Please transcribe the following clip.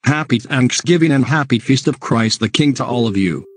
Happy Thanksgiving and happy Feast of Christ the King to all of you.